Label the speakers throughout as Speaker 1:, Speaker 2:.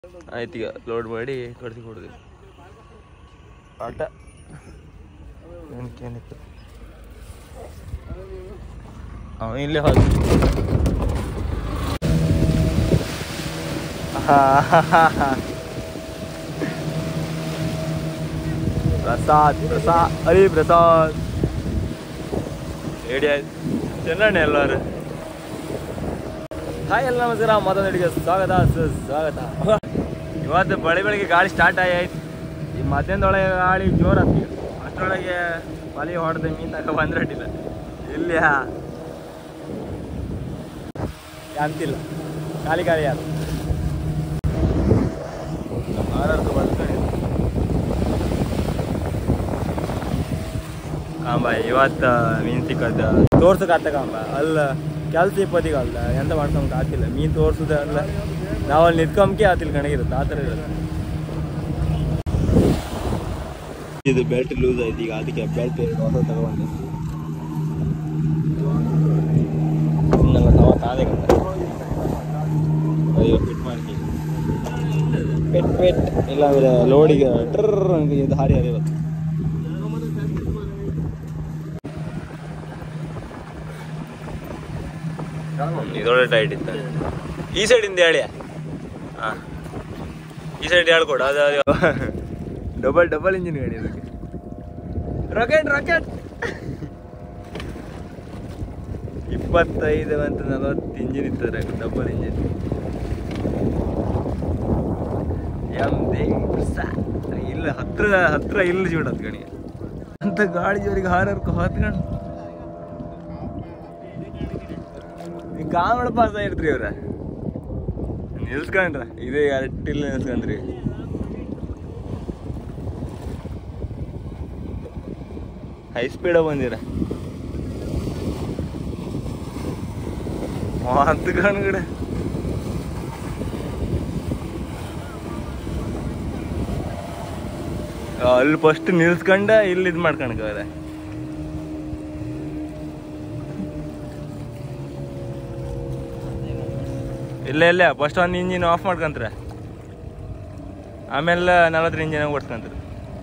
Speaker 1: ಆಯ್ತು ಈಗ ಲೋಡ್ ಮಾಡಿ ಕಳಿಸಿ ಕೊಡೋದು ಆಟ ಏನಕ್ಕೆ ಅವ ಇಲ್ಲೇ ಹೋದ ಪ್ರಸಾದ್ ಪ್ರಸಾದ್ ಅರಿ ಪ್ರಸಾದ್ ಹೇಳಿ ಆಯ್ತು ಚೆನ್ನಣ್ಣ ಎಲ್ಲರೂ ಹಾಯ್ ಎಲ್ಲ ನಮಸ್ಕಾರ ಮತ್ತೊಂದು ಅಡಿಗೆ ಸ್ವಾಗತ ಸುಸ್ವಾಗತ ಇವತ್ತು ಬೆಳಿಗ್ಗೆ ಗಾಳಿ ಸ್ಟಾರ್ಟ್ ಆಯ್ತು ಈ ಮಧ್ಯಾಹ್ನದೊಳಗೆ ಗಾಳಿ ಜೋರು ಹತ್ತಿ ಅಷ್ಟರೊಳಗೆ ಬಲಿ ಹೊಡೆದು ಮೀನು ತಗೋ ಬಂದ್ರಟ್ಟಿಲ್ಲ ಇಲ್ಲಿಯ ಅಂತಿಲ್ಲ ಖಾಲಿ ಖಾಲಿ ಯಾರು ಆರಾರ್ದು ಬರ್ತಾನೆ ಕಾಂಬ ಇವತ್ತು ಮೀನು ಸಿಕ್ಕದ ತೋರ್ಸಕ್ಕೆ ಕಾಂಬ ಅಲ್ಲ ಕೆಲಸ ಇಪ್ಪತ್ತಿಗೆ ಅಲ್ಲ ಎಂತ ಮಾಡ್ಕೊಂಬ ಆಗ್ತಿಲ್ಲ ಮೀನು ತೋರ್ಸೋದ ಅಲ್ಲ ನಾವಲ್ಲಿ ನಿಂತ್ಕೊಂಬಕ್ಕೆ ಆತಿಲ್ಲ ಕಣಗಿರುತ್ತೆ ಆ ಥರ ಇರುತ್ತೆ ಇದು ಬೆಲ್ಟ್ ಲೂಸ್ ಆಯ್ತು ಈಗ ಅದಕ್ಕೆ ಬೆಲ್ಟ್ ಹೊಸ ತಗೊಂಡು ತಾನೇ ಅಯ್ಯೋ ಫಿಟ್ ಮಾಡ್ತೀನಿ ಪೆಟ್ ಪೆಟ್ ಇಲ್ಲಾಂದ್ರೆ ಲೋಡಿಗೆ ಟ್ರರ್ ಇದು ಹಾರಿ ಹರಿವತ್ತು ಇದೊಳ್ಳೆ ಟೈಟ್ ಇತ್ತು ಈ ಸೈಡಿಂದ ಹೇಳಿ ಹಾಂ ಈ ಸೈಡ್ ಹೇಳ್ಕೊಡು ಅದು ಡಬಲ್ ಇಂಜಿನ್ ಗಾಡಿ ಅದಕ್ಕೆ ರಾಕೆಟ್ 25 ಅಂತ 40 ಇಂಜಿನ್ ಇರ್ತದೆ ಡಬಲ್ ಇಂಜಿನ್ ಇಲ್ಲ ಹತ್ರ ಇಲ್ಲ ಜೀವನದ ಗಣಿಗೆ ಅಂತ ಗಾಡಿ ಜೋರಿಗೆ ಹಾರರ್ಕು ಹತ್ಕೊಂಡು ಕಾಮಡ ಪಾಸ್ ಆಗಿರ್ತ್ರಿ ಇವ್ರ ನಿಲ್ಸ್ಕೊಂಡ್ರ ಇದೇ ಅರಟಿಲ್ಲ ನಿಲ್ಸ್ಕೊಂಡ್ರಿ ಹೈ ಸ್ಪೀಡ ಬಂದಿರ ಮಾತುಕಣ್ಗಡ ಅಲ್ಲಿ ಫಸ್ಟ್ ನಿಲ್ಸ್ಕೊಂಡ ಇಲ್ಲಿ ಇದು ಮಾಡ್ಕೊಂಡ್ರೆ ಇಲ್ಲ ಫಸ್ಟ್ ಒಂದು ಇಂಜಿನ್ ಆಫ್ ಮಾಡ್ಕೊಂತಾರೆ ಆಮೇಲೆ 40 ಇಂಜಿನ್ ಓಡಿಸ್ಕೊಂತಾರೆ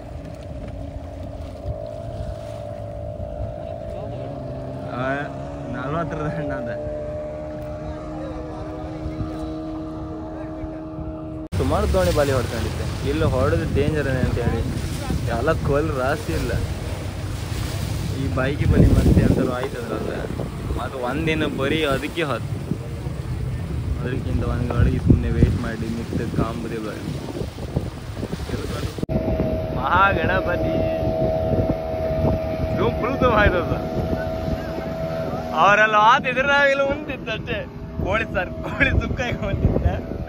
Speaker 1: ಸುಮಾರು ದೋಣಿ ಬಾಲಿ ಹೊಡ್ಕೊಂಡಿದ್ದೆ ಇಲ್ಲಿ ಹೊಡೆದು ಡೇಂಜರ್ ಅಂತ ಹೇಳಿ ಎಲ್ಲ ಕೊಲ್ ರಾಸಿ ಇಲ್ಲ ಈ ಬೈಕಿ ಬಲಿ ಮತ್ತೆ ಅಂತಲೂ ಆಯ್ತದ್ರಲ್ಲ ಮತ್ತು ಒಂದಿನ ಬರೀ ಅದಕ್ಕೆ ಹೊತ್ತು ಅದಕ್ಕಿಂತ ಒಂದು ಗಾಡಿಗೆ ಸುಮ್ಮನೆ ವೇಟ್ ಮಾಡಿ ಮಿಕ್ಸ್ ಕಾಂಬುದೇ ಬೇಡ ಮಹಾಗಣಪತಿ ಫುಲ್ ತುಂಬ ಆಯ್ತದ ಅವರೆಲ್ಲ ಆತಿದ್ರಾಗಲು ಉಂಟಿತ್ತು ಅಷ್ಟೇ ಕೋಳಿ ಸುಕ್ಕ ಬಂದಿದ್ದ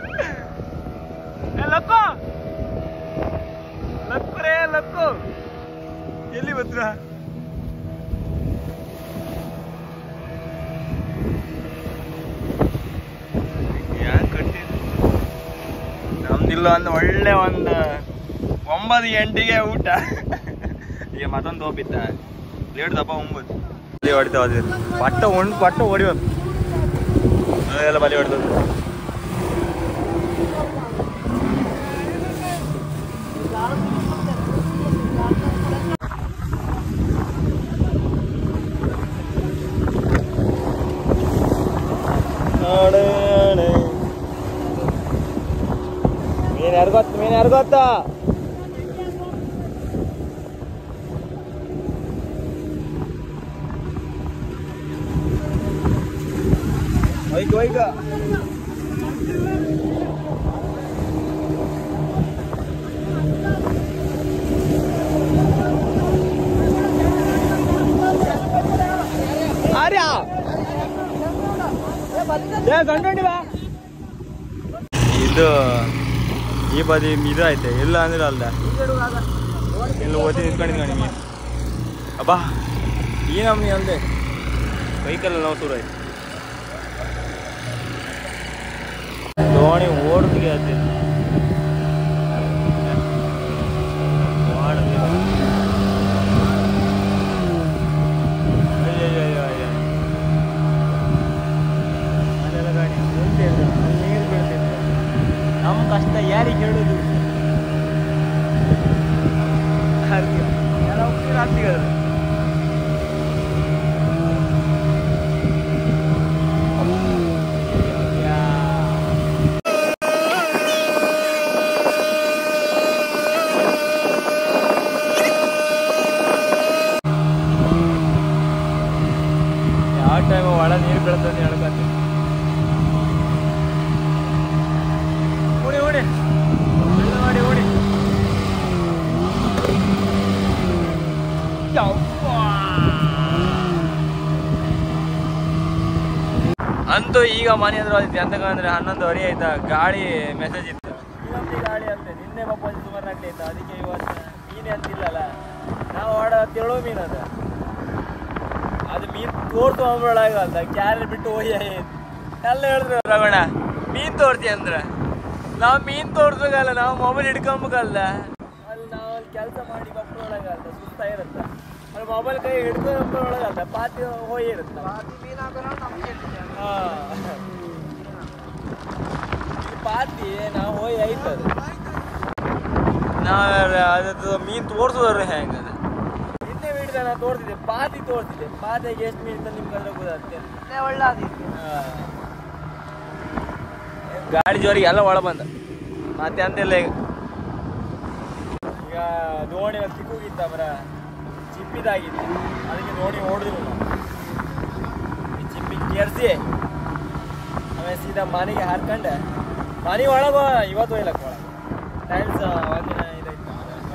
Speaker 1: ಲಕ್ಕು ಎಲ್ಲಿ ಬತ್ರ ನಮ್ದಿಲ್ಲ ಒಳ್ಳೆ 9 ಗಂಟೆಗೆ ಊಟ ಈಗ ಮತ್ತೊಂದು ಹೋಗಿದ್ದ ಲೇಟ್ ದಪ್ಪ 9 ಹೊಡಿತಾ ಹೋದ್ರಿ ಪಟ್ಟ ಹೊಡಿಯೋದು ಅದೆಲ್ಲ ಬಲಿ ಹೊಡೆದ ಮೀನು ಯಾರು ಗೊತ್ತಾ ವೈಕ ಇದು ಈ ಬದಿ ಇದು ಐತೆ ಇಲ್ಲ ಅಂದ್ರೆ ಅಲ್ದ ಎಲ್ಲ ಓದಿ ನಿಂತ್ಕೊಂಡಿದ್ವಿ ಮೀನು ಅಬ್ಬಾ ಈ ನಮ್ನಿ ಅಂದೆ ಬೈಕಲ್ಲ ನಾವು ಶುರು ಆಯ್ತು ದೋಣಿ ಓಡ್ತಿಗೆ ಅದೇ ಅದೆಲ್ಲ ಗಾಡಿ ನೀರು ಬೀಳ್ತಿತ್ತು ನಮ್ಮ ಕಷ್ಟ ಯಾರು ಗಾಡಿ ಕೇಳೋದು ಎಲ್ಲ ಹೋಗ್ತೀರ ಯಾವ ಟೈಮ್ ಒಳ ನೀರು ಬೀಳ್ತದೆ ಹೇಳ್ಕೊತೀನಿ ಓಡಿ ಓಡಿ ಮಾಡಿ ಓಡಿ ಅಂತೂ ಈಗ ಮನೆ ಹತ್ರ ಹೋಗಿದ್ದೆ ಅಂತಂದ್ರೆ 11:30 ಆಯ್ತಾ ಗಾಳಿ ಮೆಸೇಜ್ ಇತ್ತು ಇವತ್ತು ಗಾಳಿ ಅಂತೆ ನಿನ್ನೆ ಬಪ್ಪ ಸುಮಾರು ನಗ್ಲಿ ಆಯ್ತು ಅದಕ್ಕೆ ಇವತ್ತು ಮೀನೇ ಅಂತಿಲ್ಲಲ್ಲ ನಾವು ತೆಳು ಮೀನು ಅದು ಮೀನು ತೋರ್ತು ಅಂಬಳಾಗಲ್ಲ ಕ್ಯಾರೆ ಬಿಟ್ಟು ಹೋಗಿ ಎಲ್ಲ ಹೇಳಿದ್ರು ರವಣ ಮೀನ್ ತೋರ್ತಿ ಅಂದ್ರೆ ನಾವು ಮೀನ್ ತೋರ್ಸೋಗಲ್ಲ ನಾವು ಮೊಬೈಲ್ ಹಿಡ್ಕೊಂಬಲ್ಲ ಅಲ್ಲಿ ನಾವು ಅಲ್ಲಿ ಕೆಲಸ ಮಾಡಿ ಬಪ್ಪಳೊಳಗಲ್ಲ ಸುಸ್ತಾ ಇರುತ್ತೆ ಅಲ್ಲಿ ಮೊಬೈಲ್ ಕೈ ಹಿಡ್ಕೊಂಬಳಗಲ್ಲ ಪಾತಿ ಹೋಗಿ ಇರುತ್ತೆ ಪಾತಿ ನಾವು ಹೋಗಿ ಐತದ ನಾವು ಅದದ್ದು ಮೀನ್ ತೋರ್ಸೋದ್ರ ಹೆಂಗದ ನಿನ್ನೆ ಬಿಡಿದ ನಾನು ತೋರ್ಸಿದ್ದೆ ಪಾತಿ ತೋರ್ಸಿದ್ದೆ ಪಾತಿಗೆ ಎಷ್ಟು ಮೀನ್ ಅಂತ ನಿಮ್ಗೆ ಅದ್ರ ಗೊತ್ತಾಗ್ತದೆ ಒಳ್ಳೆ ಗಾಡಿ ಜೋರಿಗೆ ಎಲ್ಲ ಒಳ ಬಂದ ಮತ್ತೆ ಅಂತೆಲ್ಲ ಈಗ ದೋಣಿ ಸಿಕ್ಕೋಗಿತ್ತ ಬರ ಚಿಪ್ಪಿದಾಗಿತ್ತು ಅದಕ್ಕೆ ದೋಣಿ ಓಡಿದ್ರು ಈ ಚಿಪ್ಪಿ ಕೆರ್ಸಿ ಆಮೇಲೆ ಸೀದಾ ಮನೆಗೆ ಹಾರ್ಕೊಂಡೆ ಮನೆ ಒಳಗ ಇವತ್ತು ಒಯ್ಲಕ್ಕ ಒಳಗೆ ಟೈಲ್ಸ್ ಒಂದಿನ ಇದೈತೆ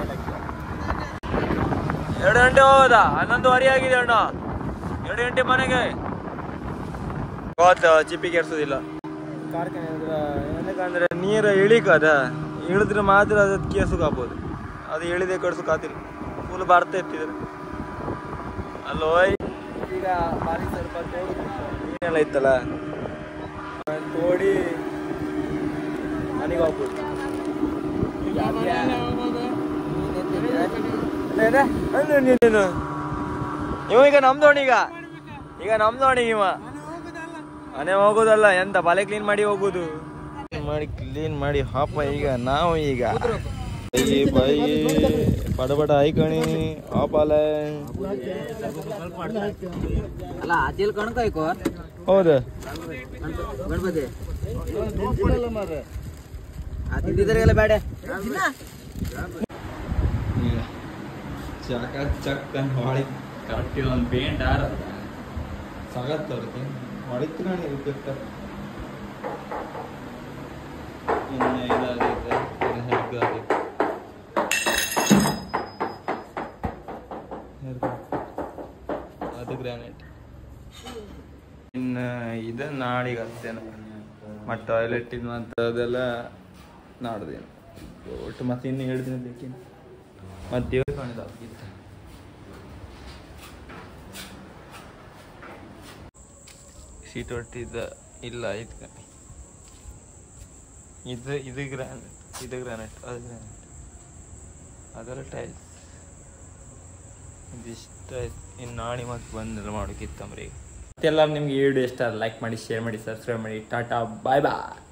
Speaker 1: 2 ಗಂಟೆ ಹೋಗೋದಾ 11:30 ಆಗಿದೆ ಅಣ್ಣ 2 ಗಂಟೆ ಮನೆಗೆ ಇವತ್ತು ಚಿಪ್ಪಿ ಕೆರ್ಸೋದಿಲ್ಲ ಕಾರ್ಖಾನೆ ಏನಕ್ಕಂದ್ರೆ ನೀರು ಇಳಿಕದ ಇಳಿದ್ರೆ ಮಾತ್ರ ಅದಕ್ಕೆ ಕೇಸುಗಾಗ್ಬೋದು ಅದು ಇಳಿದೆ ಕಡ್ಸೋಕಾತಿಲ್ಲ ಫುಲ್ ಬರ್ತಾ ಇರ್ತಿದ್ರೆ ಅಲ್ಲೋ ಈಗ ಬಾರಿ ಸ್ವಲ್ಪ ತೋಡು ನೀರೆಲ್ಲ ಇತ್ತಲ್ಲ ತೋಡಿ ನನಗೆ ಹೋಗ್ಬೋದು ನೀನು ಇವ ಈಗ ನಮ್ದೋಣಿ ಈಗ ನಮ್ದೋಣಿ ಇವ ಮನೆ ಹೋಗೋದಲ್ಲ ಎಂತ ಬಲೆ ಕ್ಲೀನ್ ಮಾಡಿ ಹೋಗೋದು ಕ್ಲೀನ್ ಮಾಡಿ ಹಾಪ ಈಗ ನಾವು ಈಗ ಬೈ ಪಡಬಡ ಐಕಣಿ ಹಾಪಾಲ ಹೌದು ಚಕ ಚಕ್ ಹೊಳಿ ಕರೆಕ್ಟ್ ಒಂದು ಪೇಂಟ್ ಆರ ಸಗತ್ತವ್ರಿಗೆ ಹೊಡಿತೀರ ಇನ್ನು ಇದಾಗೈತೆ ಅದು ಗ್ರಾನೈಟ್ ಇನ್ನು ಇದು ನಾಳೆಗೆ ಹತ್ತೇನು ಮತ್ತು ಟಾಯ್ಲೆಟಿನ ಅಂಥದ್ದೆಲ್ಲ ನಾಡ್ದೇನು ಒಟ್ಟು ಮತ್ತೆ ಇನ್ನು 2 ದಿನ ಬೇಕೇನು ಮತ್ತು ದೇವ್ರ ಕಾಣಿದಾಗಿತ್ತು ಸೀಟ್ ಒಟ್ಟಿದ್ದ ಇಲ್ಲ ಇದು ಗ್ರಾನೈಟ್ ಅದು ಗ್ರಾನೈಟ್ ಅದೆಲ್ಲ ಟೈಲ್ಸ್ ಇದಿಷ್ಟ ಇನ್ನು ನಾಳೆ ಮತ್ತೆ ಬಂದೆಲ್ಲ ಮಾಡೋಕ್ಕಿತ್ತಂಬ್ರಿ ಎಲ್ಲರೂ ನಿಮ್ಗೆ ಈ ವಿಡಿಯೋ ಇಷ್ಟ ಲೈಕ್ ಮಾಡಿ ಶೇರ್ ಮಾಡಿ ಸಬ್ಸ್ಕ್ರೈಬ್ ಮಾಡಿ ಟಾಟಾ ಬಾಯ್ ಬಾಯ್